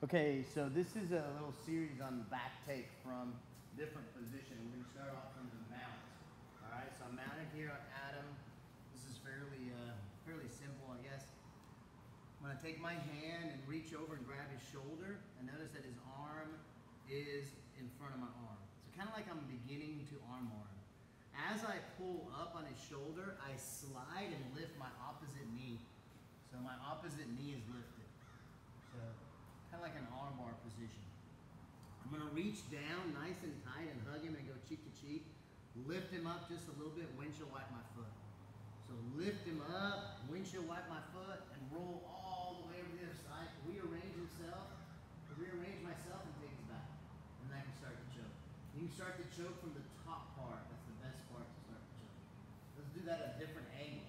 Okay, so this is a little series on back take from different positions. We're going to start off from the mount. All right, so I'm mounted here on Adam. This is fairly simple, I guess. I'm going to take my hand and reach over and grab his shoulder, and notice that his arm is in front of my arm. So kind of like I'm beginning to arm him. As I pull up on his shoulder, I slide and lift my opposite knee. So my opposite knee is lifted. So kind of like an arm bar position. I'm going to reach down nice and tight and hug him and go cheek to cheek. Lift him up just a little bit, windshield wipe my foot. So lift him up, windshield wipe my foot, and roll all the way over the other side. Rearrange himself, rearrange myself, and take his back. And then I can start to choke. You can start to choke from the top part. That's the best part to start to choke. Let's do that at a different angle.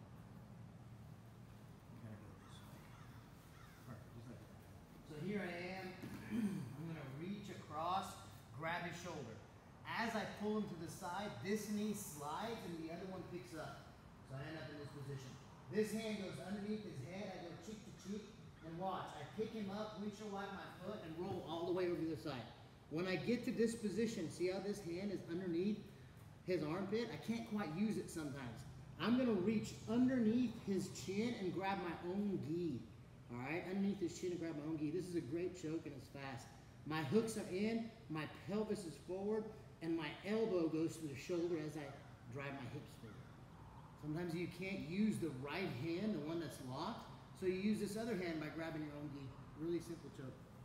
Kind of go this way. Perfect, just like that. So here I am. I'm going to reach across, grab his shoulder. As I pull him to the side, this knee slides and the other one picks up. So I end up in this position. This hand goes underneath his head. I go cheek to cheek, and watch. I pick him up, windshield wipe my foot, and roll all the way over to the side. When I get to this position, see how this hand is underneath his armpit? I can't quite use it sometimes. I'm going to reach underneath his chin and grab my own gi. All right, underneath his chin and grab my own gi. This is a great choke and it's fast. My hooks are in, my pelvis is forward, and my elbow goes to the shoulder as I drive my hips forward. Sometimes you can't use the right hand, the one that's locked, so you use this other hand by grabbing your own gi. Really simple choke.